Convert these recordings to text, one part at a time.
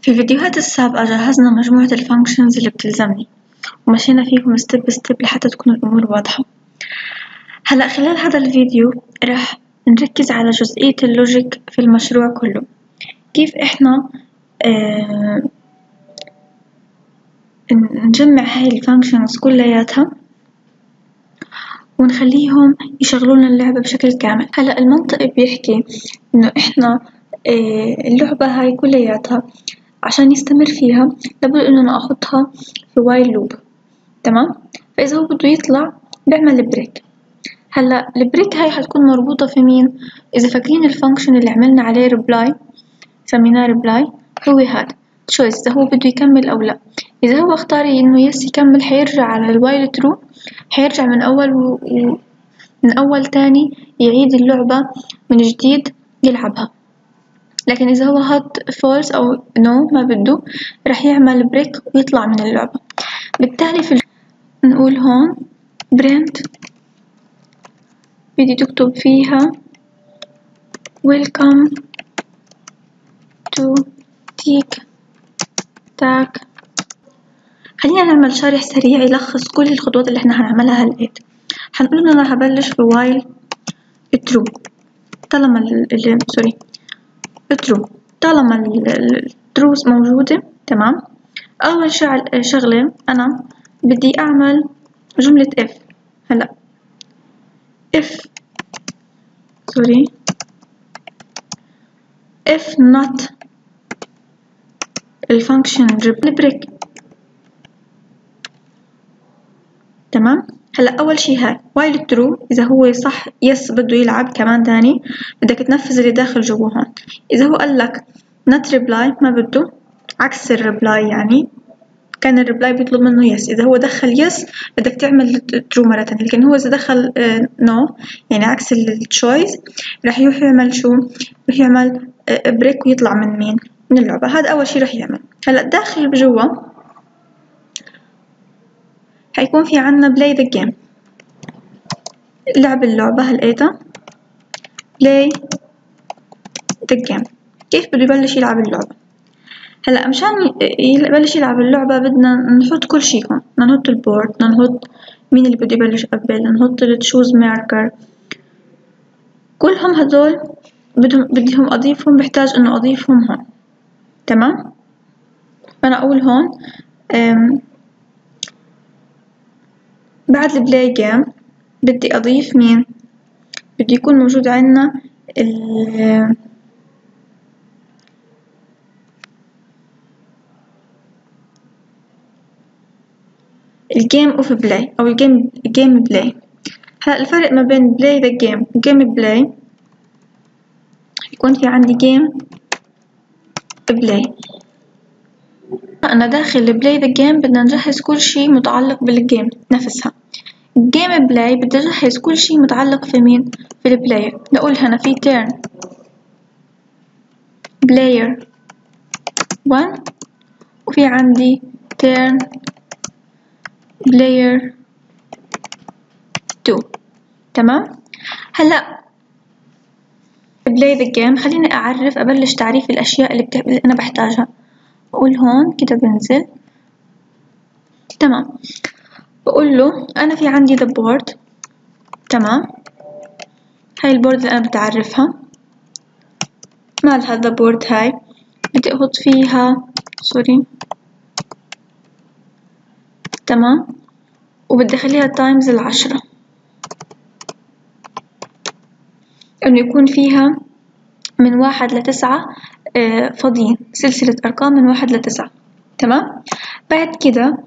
في الفيديوهات السابقة جهزنا مجموعة الفانكشنز اللي بتلزمني ومشينا فيهم ستيب بستيب لحتى تكون الأمور واضحة. هلأ خلال هذا الفيديو رح نركز على جزئية اللوجيك في المشروع كله، كيف إحنا نجمع هاي الفانكشنز كلياتها ونخليهم يشغلون اللعبة بشكل كامل. هلأ المنطق بيحكي إنه إحنا اللعبة هاي كلياتها عشان يستمر فيها لابد إنه أنا أحطها في وايل لوب، تمام؟ فإذا هو بده يطلع بيعمل بريك. هلأ البريك هاي حتكون مربوطة في مين؟ إذا فاكرين الفانكشن اللي عملنا عليه ريبلاي سميناه ريبلاي، هو هذا choice إذا هو بده يكمل أو لا. إذا هو اختار إنه يس يكمل حيرجع على الوايل ترو، حيرجع من أول تاني يعيد اللعبة من جديد يلعبها. لكن إذا هو حط false أو no ما بده رح يعمل بريك ويطلع من اللعبة. بالتالي نقول هون print بدي تكتب فيها welcome to tick tack. خلينا نعمل شرح سريع يلخص كل الخطوات اللي احنا هنعملها هالآن. هنقول إن أنا هبلش بوايل true طالما true طالما التروث موجودة، تمام. أول شغلة أنا بدي أعمل جملة if. هلأ if not الفانكشن break، تمام. هلأ أول شي هاي while true إذا هو صح يس بده يلعب كمان تاني بدك تنفذ اللي داخل جوا هون. إذا هو قالك not reply ما بده، عكس الريبلاي، يعني كان الريبلاي بيطلب منه يس، إذا هو دخل يس بدك تعمل ترو مرة تانية. لكن هو إذا دخل نو يعني عكس التشويس راح يروح يعمل شو؟ راح يعمل بريك ويطلع من مين؟ من اللعبة. هذا أول شي راح يعمل. هلأ داخل بجوا حيكون في عنا play the game، لعب اللعبة هلقيتها play the game. كيف بده يبلش يلعب اللعبة؟ هلأ مشان يبلش يلعب اللعبة بدنا نحط كل شي هون، بدنا نحط البورد، بدنا نحط مين اللي بده يبلش قبل، نحط التشوز ماركر، كلهم هدول بدهم أضيفهم، بحتاج إنه أضيفهم هون، تمام. فأنا أقول هون بعد البلاي جيم بدي أضيف مين؟ بدي يكون موجود عنا الجيم اوف بلاي أو الجيم بلاي. هلا الفرق ما بين بلاي ذا جيم وجيم بلاي يكون في عندي جيم بلاي. أنا داخل بلاي ذا جيم بدنا نجهز كل شي متعلق بالجيم نفسها. جيم بلاي بدي أجهز كل شي متعلق في مين؟ في البلاير. نقول هنا في turn player 1 وفي عندي turn player 2، تمام. هلا play the game خليني أبلش تعريف الأشياء اللي أنا بحتاجها. بقول هون كده بنزل، تمام. بقول له أنا في عندي the board، تمام. هاي البورد اللي أنا بدي أعرفها، مال هذا بورد هاي بدي أحط فيها تمام. وبدي أخليها تايمز 10 إنه يكون فيها من 1 ل9 فاضيين، سلسلة أرقام من 1 ل9، تمام. بعد كده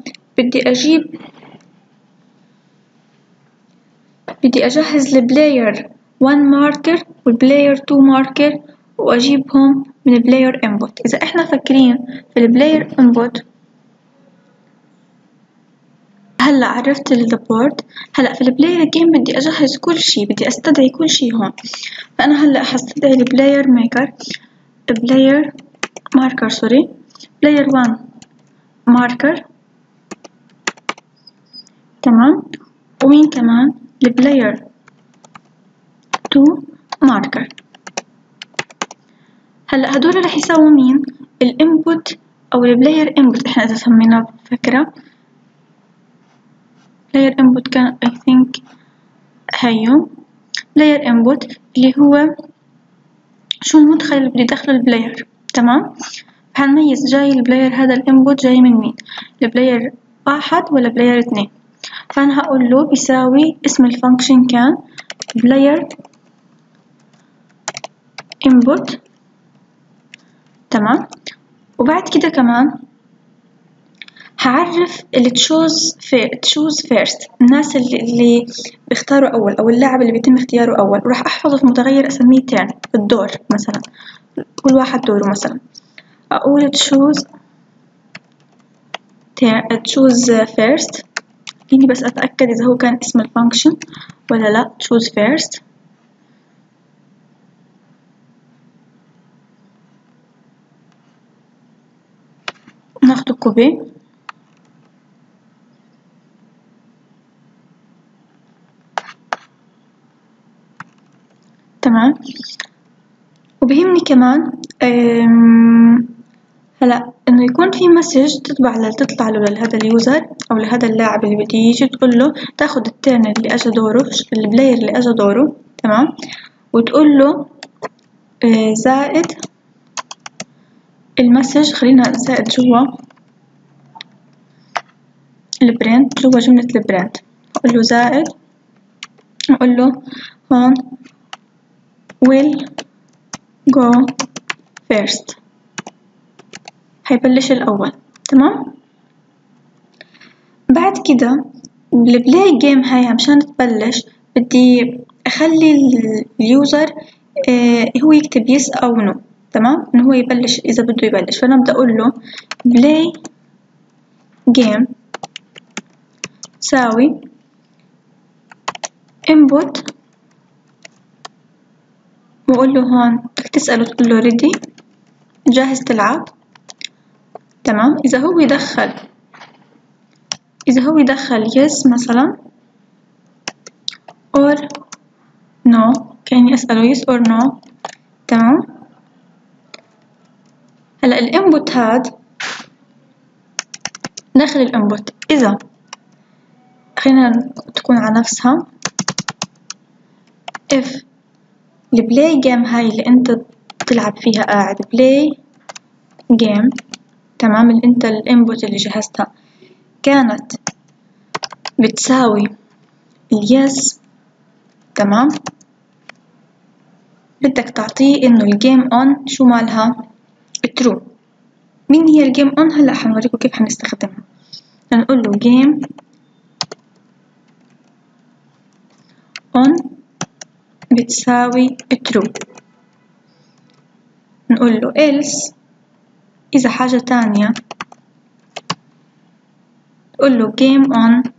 بدي أجهز البلاير 1 ماركر والبلاير 2 ماركر وأجيبهم من البلاير انبوت. إذا إحنا فاكرين في البلاير انبوت هلا عرفت البورد. هلا في البلاير جيم بدي أجهز كل شي، بدي أستدعي كل شي هون. فأنا هلا حستدعي البلاير ماركر بلاير 1 ماركر، تمام. ومين كمان؟ البلاير 2 ماركر. هلا هدول رح يساووا مين؟ الانبوت أو البلاير input إحنا إذا سميناه فكرة player input كان I think هيو player input اللي هو شو المدخل اللي بدي يدخله البلاير. تمام، هنميز جاي البلاير هذا الانبوت جاي من مين، البلاير 1 ولا بلاير 2. فأنا هقول له بيساوي اسم الفانكشن كان player input. تمام، وبعد كده كمان هعرف اللي choose first الناس اللي بيختاروا أول أو اللاعب اللي بيتم اختياره أول، وراح أحفظه في متغير أسميه turn الدور مثلا، كل واحد دوره مثلا. أقول choose first، خليني بس أتأكد إذا هو كان اسم الفانكشن ولا لأ. choose first ناخده كوبي. تمام، وبيهمني كمان هلا إنه يكون في مسج تطلع له لهذا اليوزر أو لهذا اللاعب اللي بده يجي، تقول له تاخد التيرن اللي أجا دوره، البلاير اللي أجا دوره. تمام، وتقول له زائد المسج، خلينا زائد جوا البرنت، جوا جملة البرنت أقول له زائد، أقول له هون will go first، هيبلش الأول. تمام، بعد كده البلاي جيم هاي مشان تبلش بدي أخلي اليوزر هو يكتب yes أو no. تمام، إنه هو يبلش إذا بده يبلش. فأنا بدي أقول له play game تساوي input، وأقول له هون بدك تسأله تقول له ready جاهز تلعب. تمام، إذا هو يدخل yes مثلا or no، كأني أسأله yes or no. تمام، هلا الانبوت هاد داخل الانبوت، إذا خلينا تكون على نفسها if البلاي جيم هاي اللي انت تلعب فيها قاعد بلاي جيم. تمام، اللي انت الانبوت اللي جهزتها كانت بتساوي اليس. تمام، بدك تعطيه انه الجيم اون شو مالها true. مين هي الجيم اون؟ هلا حنوريكم كيف حنستخدمها. هنقول له جيم اون بتساوي true، نقول له else إذا حاجة تانية نقول له game on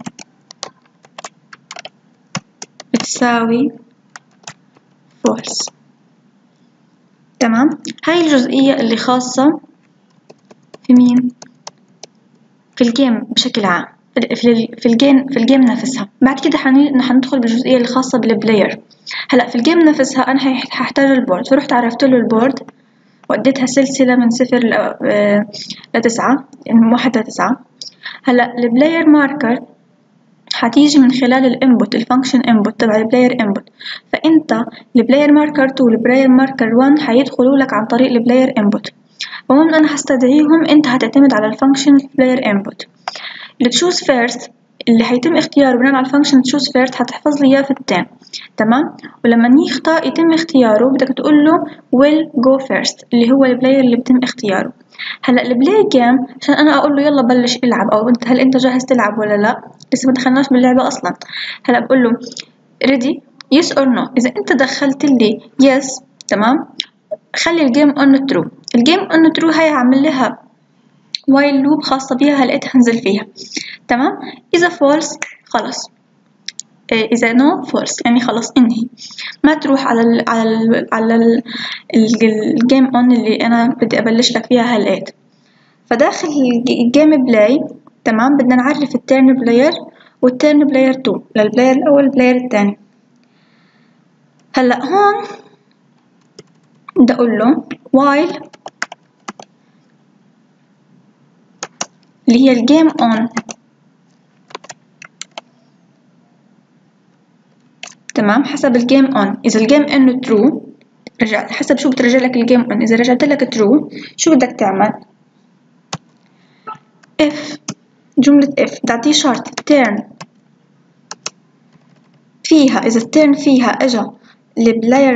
بتساوي false. تمام، هاي الجزئية اللي خاصة في مين؟ في الجيم بشكل عام، في الجيم نفسها. بعد كده حندخل بالجزئية اللي خاصة بالبلاير. هلا في الجيم نفسها أنا هحتاج البورد، فرحت عرفت له البورد وأديتها سلسلة من 0 ل 9، يعني من 1 ل 9. هلا البلاير ماركر هتيجي من خلال الانبوت الفانكشن انبوت تبع البلاير انبوت. فانت البلاير ماركر 2 والبلاير ماركر 1 هيدخلوا لك عن طريق البلاير انبوت، ومن انا هستدعيهم انت هتعتمد على الفانكشن البلاير انبوت. التشوز فيرست اللي هيتم اختياره بناء على الفانكشن تشوز فيرست هتحفظ لي اياه في التام. تمام، ولما يتم اختياره بدك تقول له will go first اللي هو البلاير اللي بيتم اختياره. هلا البلاي جيم عشان انا اقول له يلا بلش العب او هل انت جاهز تلعب ولا لا، لسه ما دخلناش باللعبه اصلا. هلا بقول له ready yes or no. اذا انت دخلت لي yes تمام خلي الجيم on true. الجيم on true هاي هعمل لها while loop خاصه بيها لقيتها هنزل فيها. تمام، اذا false خلاص، إذا no false يعني خلاص انهي، ما تروح على الجيم on اللي أنا بدي أبلش لك فيها هالقيت. فداخل الجيم بلاي تمام بدنا نعرف التيرن بلاير والتيرن بلاير 2 للبلاير الأول والبلاير الثاني. هلا هون بدي أقول له while اللي هي الجيم اون. تمام، حسب الجيم اون. اذا الجيم انه ترو رجع حسب شو بترجع لك الجيم اون. اذا رجعت لك ترو شو بدك تعمل؟ اف، جملة اف بتعطيه شرط تيرن فيها، اذا التيرن فيها اجا البلاير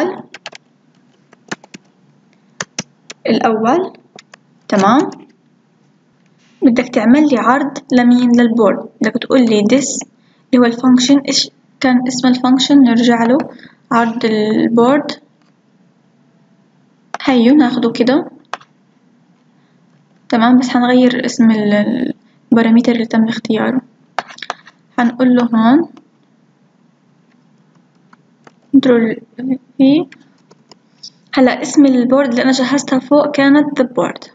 الاول تمام، بدك تعمل لي عرض لمين؟ للبورد. بدك تقول لي this اللي هو الفانكشن. ايش كان اسم الفانكشن؟ نرجع له عرض البورد. هيو ناخده كده تمام، بس هنغير اسم البارامتر اللي تم اختياره. هنقول له هون كنترول في. هلا اسم البورد اللي انا جهزتها فوق كانت the board.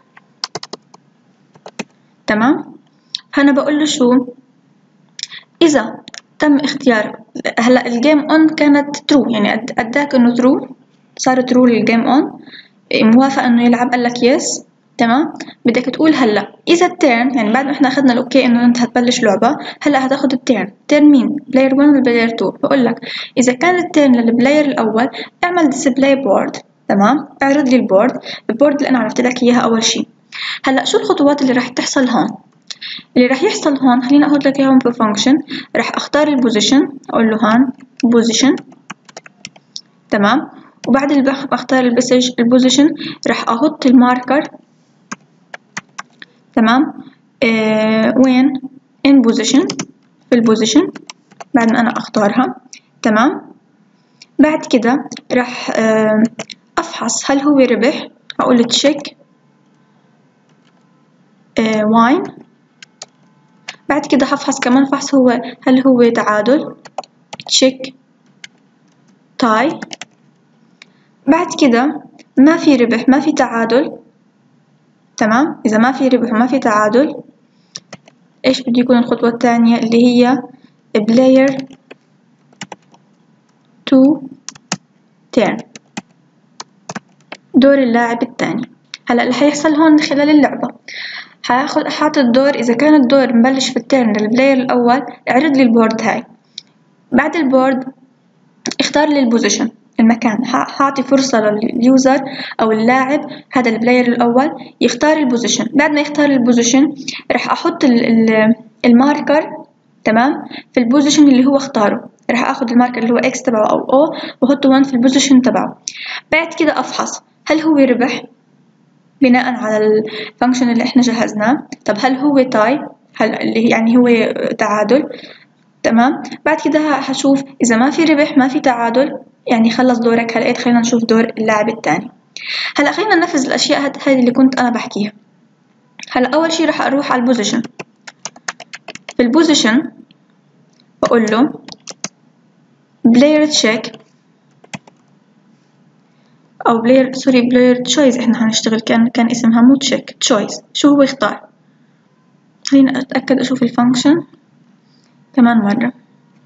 تمام، فانا بقول له شو؟ اذا تم اختيار، هلا الجيم اون كانت ترو، يعني اداك انه ترو، صار ترو للجيم اون، موافق انه يلعب، قال لك يس. تمام، بدك تقول هلا اذا التيرن، يعني بعد ما احنا اخذنا الاوكي انه انت هتبلش لعبه، هلا هتاخد التيرن. تيرن مين؟ بلاير 1 ولا بلاير 2؟ بقول لك اذا كان التيرن للبلاير الاول اعمل ديسبلاي بورد. تمام، اعرض لي البورد اللي انا عرفت لك اياها اول شيء. هلا شو الخطوات اللي راح تحصل هون؟ اللي راح يحصل هون خليني اخذ لك اياهم بفانكشن. راح اختار البوزيشن، اقول له هون بوزيشن. تمام، وبعد ما اختار البوزيشن راح احط الماركر. تمام، وين؟ in position، في البوزيشن بعد ما انا اختارها. تمام، بعد كده راح افحص هل هو ربح. اقول له تشيك واين. بعد كده هفحص كمان فحص هل هو تعادل. تشيك تاي. بعد كده ما في ربح ما في تعادل. تمام، إذا ما في ربح وما في تعادل إيش بده يكون الخطوة الثانية اللي هي player to turn، دور اللاعب الثاني. هلا اللي حيحصل هون خلال اللعبة حاط الدور. إذا كان الدور مبلش في التيرن للبلاير الأول اعرض لي البورد هاي. بعد البورد اختار لي البوزيشن، المكان. حاعطي فرصة لليوزر أو اللاعب هذا البلاير الأول يختار البوزيشن. بعد ما يختار البوزيشن راح أحط الماركر. تمام، في البوزيشن اللي هو اختاره. راح أخذ الماركر اللي هو X تبعه أو O وأحطه 1 في البوزيشن تبعه. بعد كده أفحص هل هو ربح بناء على الفانكشن اللي احنا جهزناه. طب هل هو تاي؟ هل اللي يعني هو تعادل؟ تمام، بعد كده هشوف إذا ما في ربح ما في تعادل يعني خلص دورك. هلقيت خلينا نشوف دور اللاعب الثاني. هلا خلينا ننفذ الأشياء هذه اللي كنت أنا بحكيها. هلا أول شي راح أروح على البوزيشن. في البوزيشن بقول له player check أو player choice. إحنا هنشتغل كان اسمها مو check choice. شو هو يختار؟ خلينا أتأكد أشوف الفانكشن كمان مرة.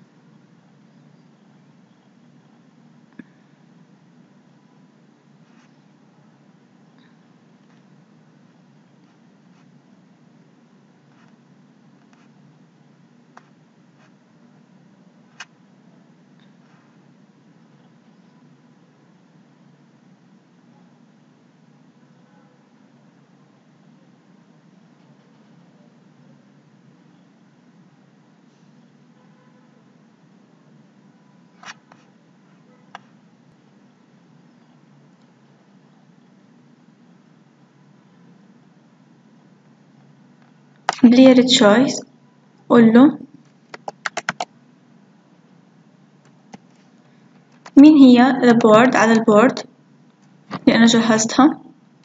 player choice قول له مين هي البورد على البورد اللي أنا جهزتها.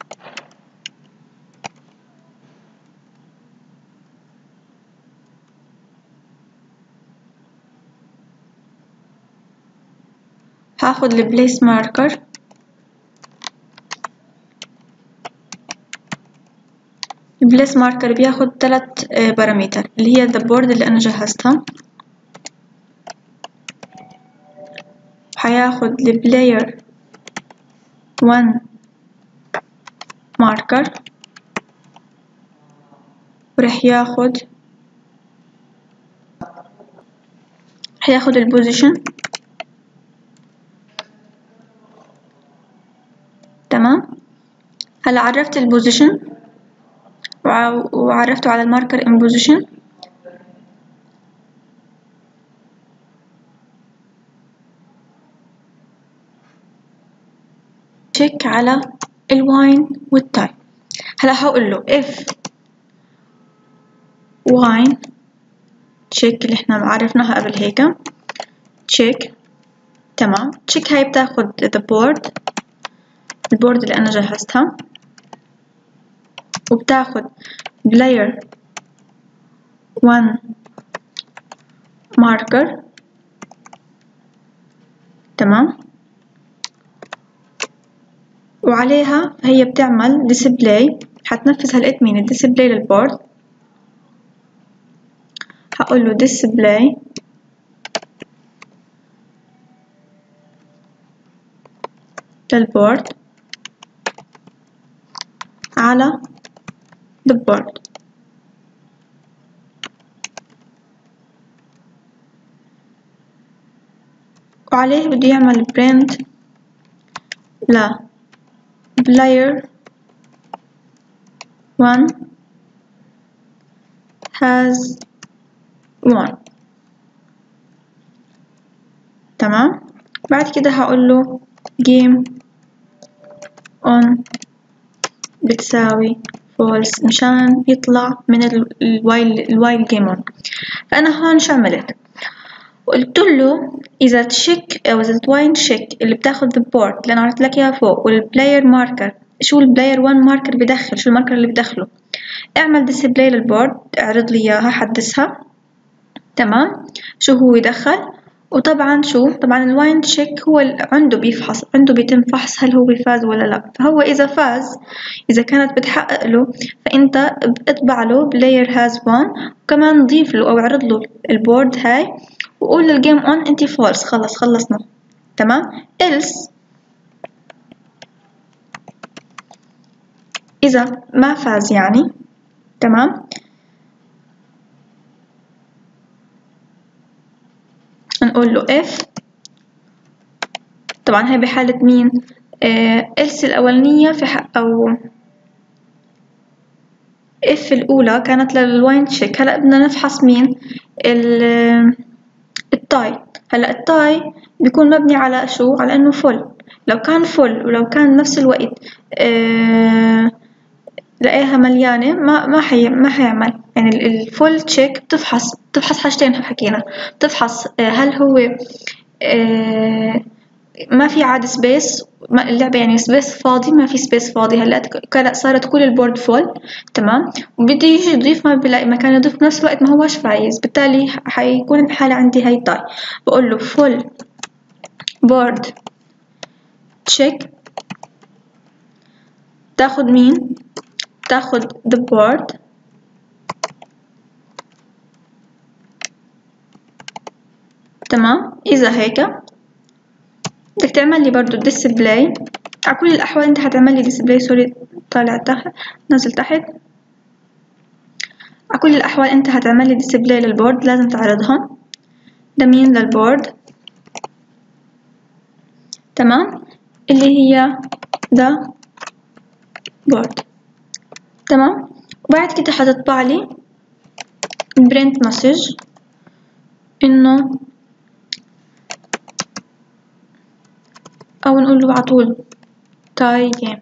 هاخد البليس ماركر. البليس ماركر بياخد 3 بارامتر اللي هي the board اللي أنا جهزتها. هياخد البلاير 1 ماركر وراح رح ياخد البوزيشن. تمام. هلا عرفت البوزيشن وعرفته على الماركر ان بوزيشن. تشيك على الواين والتاي. هلا هقول له if wine تشيك اللي احنا عرفناها قبل هيك تشيك. تمام. تشيك هاي بتاخد البورد اللي انا جهزتها، وبتاخد player 1 marker. تمام. وعليها هي بتعمل display، حتنفذ هالادمين الديسبلاي للبورد. هقول له display للبورد على the board. وعليه بده يعمل print لا player 1 has won. تمام. بعد كده هقول له game on بتساوي false مشان يطلع من الوايل game on. فأنا هون شو عملت؟ قلت له إذا تشيك أو إذا تواين تشيك اللي بتاخد البورد اللي أنا عرضت لك إياها فوق، والبلاير ماركر شو البلاير 1 ماركر بدخل، شو الماركر اللي بدخله، اعمل ديسبلاي للبورد، اعرض لي إياها، حدثها. تمام. شو هو يدخل. وطبعا طبعا الواين تشيك هو عنده بيفحص، عنده بيتم فحص هل هو فاز ولا لا. فهو إذا فاز، إذا كانت بتحقق له، فأنت اطبع له player has won، وكمان ضيف له أو اعرض له البورد هاي، وقول للجيم اون انتي فولس. خلصنا. تمام. else إذا ما فاز يعني. تمام. نقول له if، طبعا هاي بحالة مين؟ else الأولانية في حق، أو if الأولى كانت للواين تشيك. هلا بدنا نفحص مين؟ التاي. هلا التاي بيكون مبني على شو؟ على إنه فل. لو كان فل ولو كان نفس الوقت لقيها مليانة ما حيعمل. يعني الفول تشيك بتفحص حاجتين حكينا. بتفحص هل هو ما في عاد سبيس اللعبة، يعني سبيس فاضي، ما في سبيس فاضي. هلا صارت كل البورد فول. تمام. وبده يجي يضيف ما بلاقي مكان يضيف بنفس الوقت، ما هوش فايز، بالتالي حيكون الحالة عندي هاي تاي. بقول له فول بورد تشيك تاخد مين؟ تاخد the board. تمام. إذا هيك بدك تعمل لي برضو display. على كل الأحوال أنت هتعمل لي display، سوري طالع تحت نزل تحت. على كل الأحوال أنت هتعمل لي display للبورد، لازم تعرضها. ده مين؟ للبورد. تمام. اللي هي ده بورد. تمام. وبعد كده هتطبع لي print message إنه، أو نقول له على طول تاي جيم.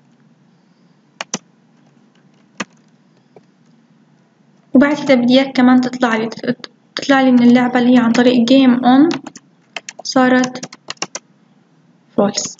وبعد كده بدي إياك كمان تطلع لي من اللعبة اللي هي عن طريق game on صارت false.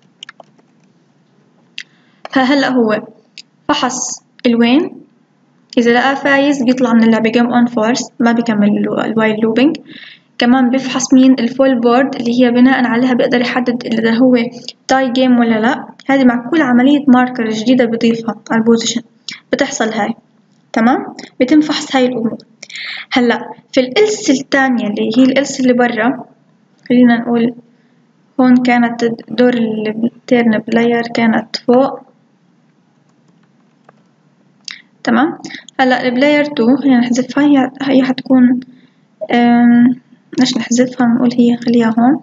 فهلأ هو فحص الوين، إذا لقى فايز بيطلع من اللعبة game on false، ما بيكمل الوايل لوبينج. كمان بيفحص مين؟ الفول بورد اللي هي بناء عليها بيقدر يحدد إذا هو تاي جيم ولا لا. هذه مع كل عملية ماركر جديدة بضيفها على البوزيشن بتحصل هاي. تمام. بيتم فحص هاي الأمور. هلا في الإلس الثانية اللي هي الإلس اللي برا، خلينا نقول هون كانت دور التيرن بلاير كانت فوق. تمام. هلا البلاير 2 خلينا نحذفها، هي حتكون ليش نحذفها، نقول هي خليها هون.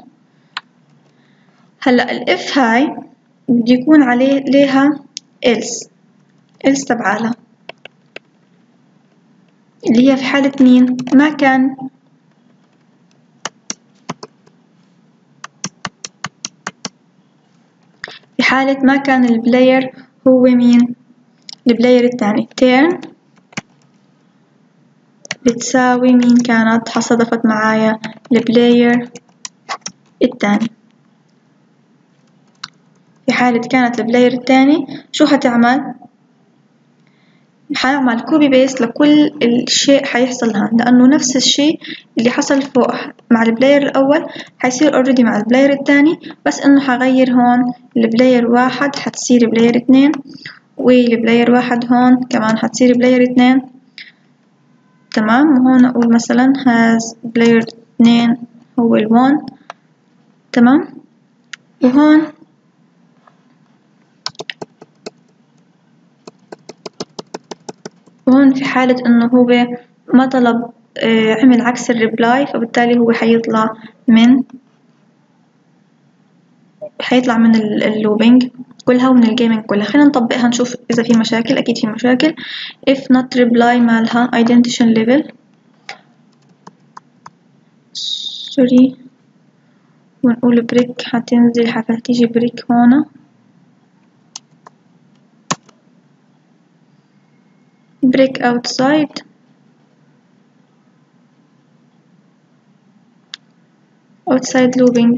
هلا الاف هاي بده يكون ليها else تبعالها اللي هي في حالة مين؟ ما كان في حالة ما كان البلاير هو مين؟ البلاير الثاني. turn بتساوي مين كانت؟ حصدفت معايا البلاير الثاني. في حالة كانت البلاير الثاني شو هتعمل؟ حنعمل كوبي بيست لكل الشيء حيحصل هون، لأنه نفس الشيء اللي حصل فوق مع البلاير الأول حيصير اوريدي مع البلاير الثاني، بس إنه حغير هون البلاير 1 حتصير بلاير 2، والبلاير 1 هون كمان حتصير بلاير 2. تمام. وهون أقول مثلا has بلاير 2 هو ال1. تمام. وهون في حالة إنه هو ما طلب عمل عكس الريبلاي، فبالتالي هو حيطلع من اللوبينج كلها ومن الجيمنج كلها. خلينا نطبقها نشوف إذا في مشاكل. أكيد في مشاكل. if not reply مالها identification level سوري، ونقول بريك حتنزل حتيجي بريك هون break outside looping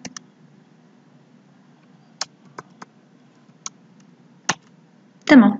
تمام.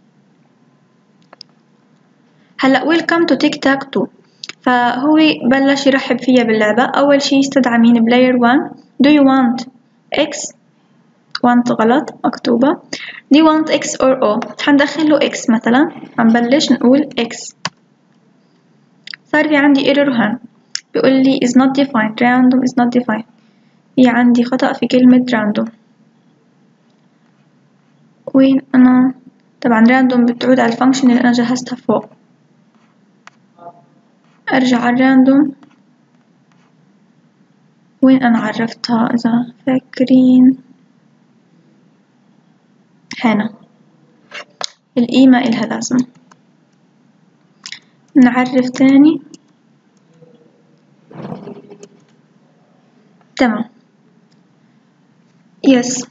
هلا welcome to tic tac toe، فهو بلش يرحب فيها باللعبة. أول شي استدعى مين؟ player 1 do you want x want غلط مكتوبة. do you want x or o؟ حندخله x مثلا، حنبلش نقول x. صار في عندي error هون بيقول لي is not defined random is not defined، في عندي خطأ في كلمة random. وين أنا؟ طبعا random بتعود على الفانكشن اللي أنا جهزتها فوق. أرجع على random وين أنا عرفتها إذا فاكرين، هنا الإي ما إلها لازمة. نعرف تاني. تمام. yes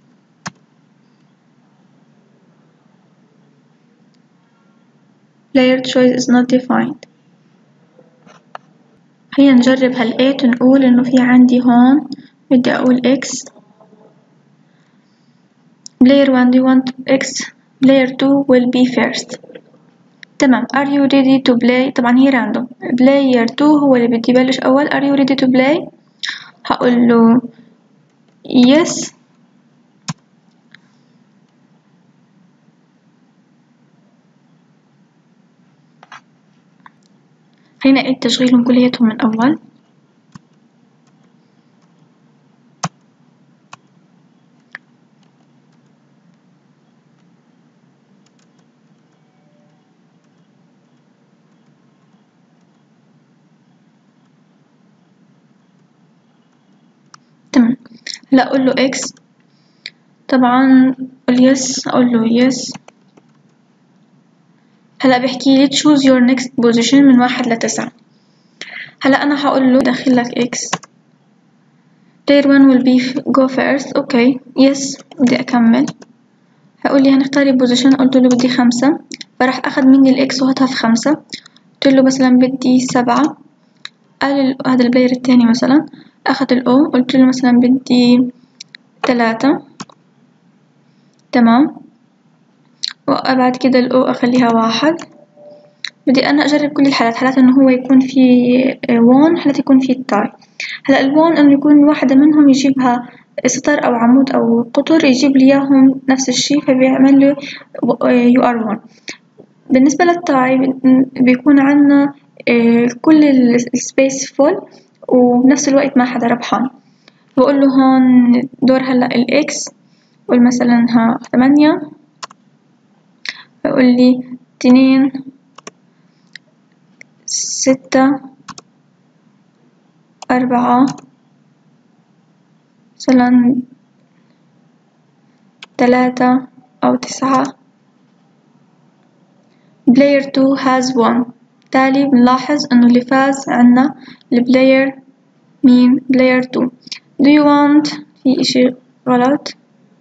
player choice is not defined. خلينا نجرب هال8 ونقول إنه في عندي هون بدي أقول x player 1 do you want x player 2 will be first. تمام. are you ready to play؟ طبعا هي random. player 2 هو اللي بدي يبلش أول. are you ready to play؟ هقول له yes. خلينا نعيد تشغيلهم كلياتهم من أول. تمام. هلا أقول له x، طبعا قول yes، أقول له yes. هلا بيحكي لي choose your next position من 1 ل9. هلا أنا هقول له دخل لك x player 1 will be go first. أوكي yes بدي أكمل. هقول لي هنختار البوزيشن، قلت له بدي 5، فراح أخذ مني الإكس وحطها في 5. قلت له مثلا بدي 7، قال هذا البلاير التاني مثلا أخذ الأو، قلت له مثلا بدي 3. تمام. وبعد كده الأو أخليها 1. بدي أنا أجرب كل الحالات، حالات إنه هو يكون في وون، حالات يكون في تاي. هلا الوون إنه يكون واحدة منهم يجيبها سطر أو عمود أو قطر يجيب لي إياهم نفس الشي، فبيعمل له you are one. بالنسبة للتاي بيكون عنا كل السبيس فول وبنفس الوقت ما حدا ربحان. بقول له هون دور هلا الإكس، قول مثلا 8، بقول لي 2 6 4 مثلا 3 أو 9. player 2 has won. تالي بنلاحظ إنه اللي فاز عنا البلاير مين؟ player 2. do you want في إشي غلط.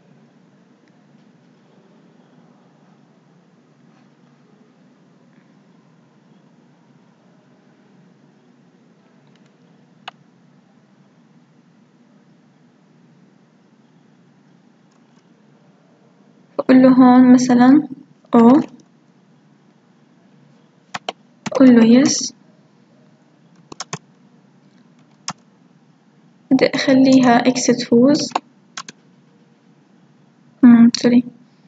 بقول له هون مثلا أو قول له yes. بدي أخليها x تفوز. سوري.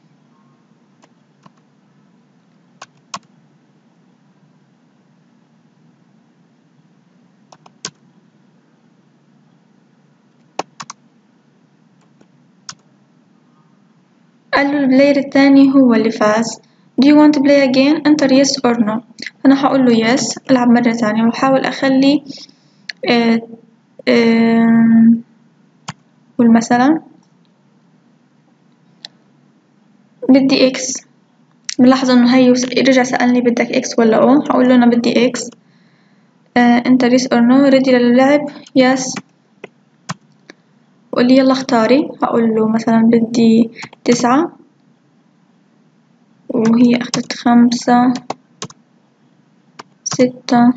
قال له البلاير الثاني هو اللي فاز. do you want to play again؟ enter yes or no. أنا هقول له yes. ألعب مرة ثانية وأحاول أخلي قول مثلا بدي x. بنلاحظ إنه هي رجع سألني بدك x ولا أو. هقول له أنا بدي x. enter yes or no. ready للعب yes. قول لي يلا اختاري. هقول له مثلا بدي 9 وهي أخذت 5 6.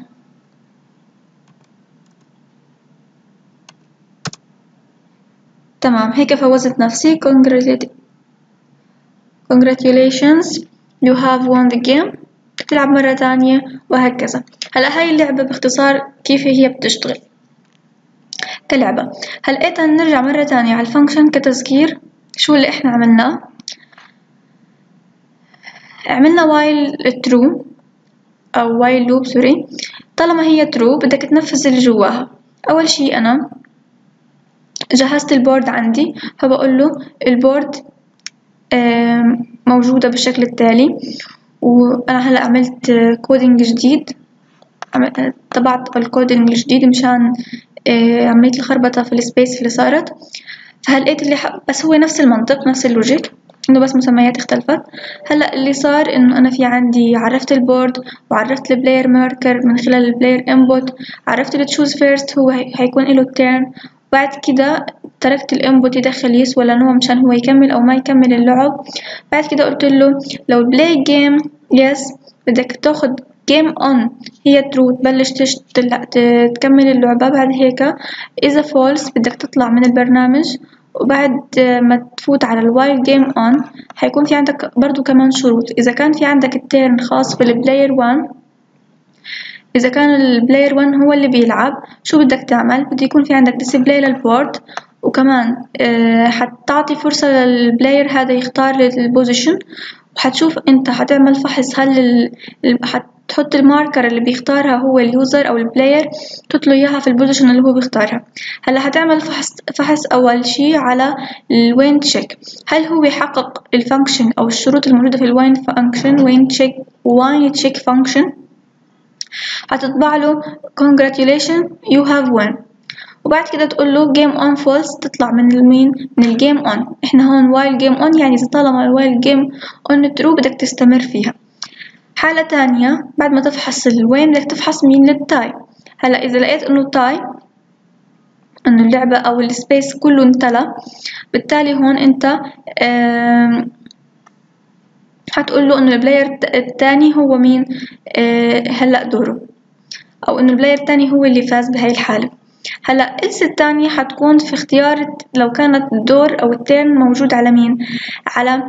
تمام هيك فوزت نفسي. congratulations you have won the game. تلعب مرة تانية وهكذا. هلا هاي اللعبة باختصار كيف هي بتشتغل كلعبة. هلقيتها نرجع مرة تانية على الفانكشن كتذكير. شو اللي احنا عملناه؟ عملنا while true أو while loop سوري. طالما هي true بدك تنفذ اللي جواها. أول شي أنا جهزت البورد عندي. فبقول له البورد موجودة بالشكل التالي. وأنا هلأ عملت كودينج جديد. طبعت الكودينج الجديد مشان عملية الخربطة في السبيس اللي صارت. فهلقيت اللي بس هو نفس المنطق نفس اللوجيك إنه بس مسميات اختلفت. هلأ اللي صار إنه أنا في عندي عرفت البورد وعرفت البلاير ماركر من خلال البلاير انبوت. عرفت التشوز فيرست هو هيكون له التيرن. بعد كده تركت الانبوت يدخل يس ولا نو مشان هو يكمل أو ما يكمل اللعب. بعد كده قلت له لو البلاي جيم يس بدك تاخد جيم اون هي ترو تبلش تكمل اللعبة. بعد هيك إذا فولس بدك تطلع من البرنامج. وبعد ما تفوت على الوايل جيم اون هيكون في عندك برضو كمان شروط. إذا كان في عندك التيرن خاص بالبلاير 1. إذا كان البلاير 1 هو اللي بيلعب شو بدك تعمل؟ بده يكون في عندك ديسبلاي للبورد. وكمان حتعطي فرصة للبلاير هذا يختار البوزيشن. وحتشوف انت حتعمل فحص هل حتحط الماركر اللي بيختارها هو اليوزر او البلاير تحط له اياها في البوزيشن اللي هو بيختارها. هلا حتعمل فحص اول شي على الوين تشيك. هل هو يحقق الفانكشن او الشروط الموجودة في الوين فانكشن وين تشيك فانكشن. هتطبع له congratulations you have won. وبعد كده تقول له game on false تطلع من المين من الجيم on. احنا هون while game on يعني طالما while game on true بدك تستمر فيها. حالة تانية بعد ما تفحص الوين بدك تفحص مين للتاي. هلا إذا لقيت إنه تاي إنه اللعبة أو السبيس كله امتلأ بالتالي هون أنت هتقول له إنه البلاير التاني هو مين هلا دوره أو إنه البلاير التاني هو اللي فاز بهاي الحالة. هلا إلس الثانية حتكون في اختيار لو كانت الدور أو التيرن موجود على مين على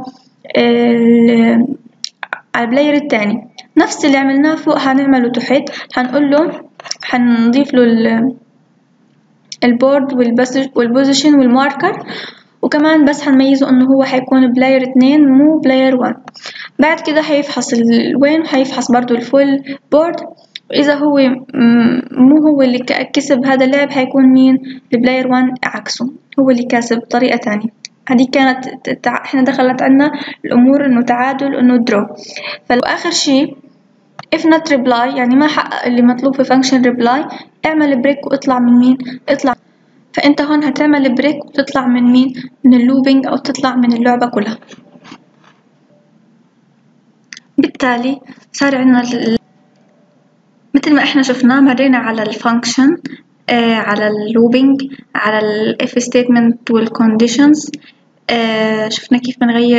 البلاير الثاني. نفس اللي عملناه فوق هنعمله تحت. هنقول له هنضيف له البورد والبوزيشن والماركر. وكمان بس هنميزه انه هو حيكون بلاير 2 مو بلاير 1. بعد كده هيفحص الوين وهيفحص برضو الفول بورد. وإذا هو مو هو اللي كسب هذا اللعب هيكون مين البلاير 1 عكسه هو اللي كاسب بطريقة تانية. هذه كانت احنا دخلت عنا الأمور إنه تعادل إنه درو. وآخر شي if not reply يعني ما حقق اللي مطلوب في function reply، اعمل بريك واطلع من مين؟ اطلع. فأنت هون هتعمل بريك وتطلع من مين؟ من اللوبينج أو تطلع من اللعبة كلها. بالتالي صار عنا مثل ما احنا شفنا مرينا على الفانكشن، على اللوبينج، على ال if statement والconditions، شفنا كيف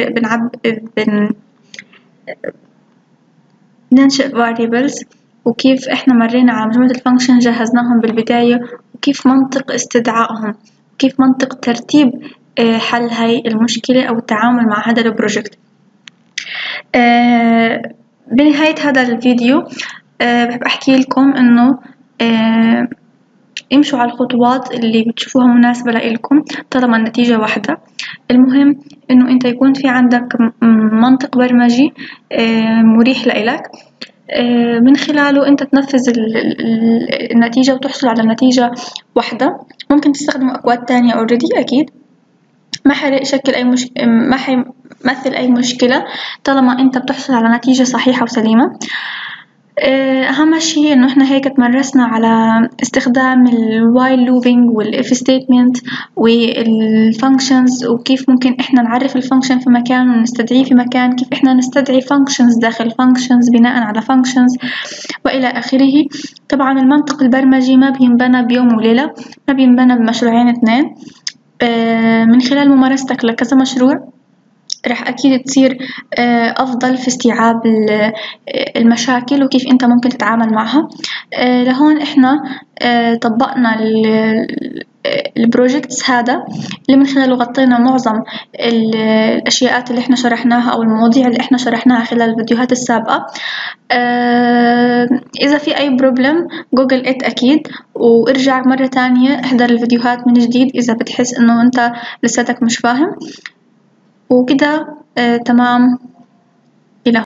بننشئ variables، وكيف احنا مرينا على مجموعة الفانكشن جهزناهم بالبداية، وكيف منطق استدعائهم، وكيف منطق ترتيب حل هاي المشكلة أو التعامل مع هذا البروجكت. بنهاية هذا الفيديو بحب أحكي لكم إنه امشوا على الخطوات اللي بتشوفوها مناسبة لإلكم طالما النتيجة واحدة. المهم إنه أنت يكون في عندك منطق برمجي مريح لإلك، من خلاله أنت تنفذ النتيجة وتحصل على نتيجة واحدة. ممكن تستخدم أكواد تانية already أكيد، ما حيشكل أي ما حيمثل أي مشكلة طالما أنت بتحصل على نتيجة صحيحة وسليمة. أهم شي إنه إحنا هيك تمرسنا على استخدام ال while looping وال if statement وال functions، وكيف ممكن إحنا نعرف ال function في مكان ونستدعيه في مكان، كيف إحنا نستدعي functions داخل functions بناء على functions وإلى آخره. طبعا المنطق البرمجي ما بينبنى بيوم وليلة، ما بينبنى بمشروعين 2. من خلال ممارستك لكذا مشروع رح أكيد تصير أفضل في استيعاب المشاكل وكيف أنت ممكن تتعامل معها. لهون إحنا طبقنا البروجكتس هذا اللي من خلاله غطينا معظم الأشياء اللي إحنا شرحناها أو المواضيع اللي إحنا شرحناها خلال الفيديوهات السابقة. إذا في أي بروبلم جوجل إت أكيد، وارجع مرة تانية احضر الفيديوهات من جديد إذا بتحس إنه أنت لساتك مش فاهم. وكده تمام.